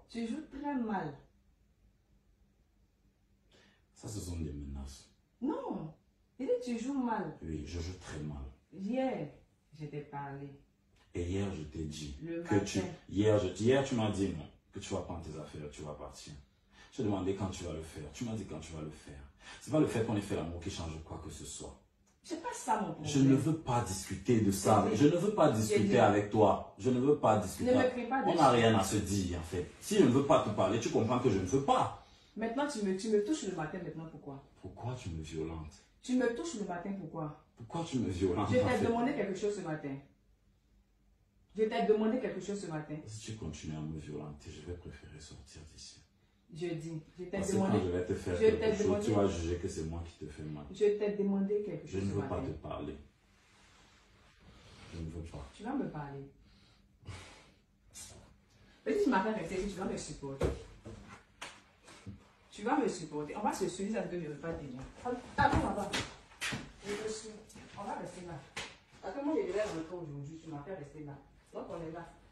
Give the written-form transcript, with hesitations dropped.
Tu joues très mal. Ça, ce sont des menaces. Non. Il dit tu joues mal. Oui, je joue très mal. Hier, je t'ai parlé. Et hier, je t'ai dit Le que matin. Hier, tu m'as dit non, que tu vas prendre tes affaires, tu vas partir. Je t'ai demandé quand tu vas le faire. Tu m'as dit quand tu vas le faire. C'est pas le fait qu'on ait fait l'amour qui change quoi que ce soit. C'est pas ça mon problème. Je ne veux pas discuter de ça. Je ne veux pas discuter avec toi. Je ne veux pas discuter. Ne me crie pas On n'a rien à se dire en fait. Si je ne veux pas te parler, tu comprends que je ne veux pas. Maintenant, tu me touches le matin, maintenant pourquoi? Pourquoi tu me violentes? Tu me touches le matin, pourquoi? Pourquoi tu me violentes? Je t'ai demandé quelque chose ce matin. Je t'ai demandé quelque chose ce matin. Si tu continues à me violenter, je vais préférer sortir d'ici. Je dis, je t'ai Parce demandé. que quand je vais te faire quelque chose, tu vas juger que c'est moi qui te fais mal. Je t'ai demandé quelque chose. Je ne veux pas te parler. Je ne veux pas. Tu vas me parler. Petit, tu m'as fait rester ici, tu vas me supporter. Tu vas me supporter. On va se suivre, ça ne veut pas tenir. Attends, là-bas. On va rester là. Parce que moi, je devais rentrer aujourd'hui, tu m'as fait rester là. Donc, on est là.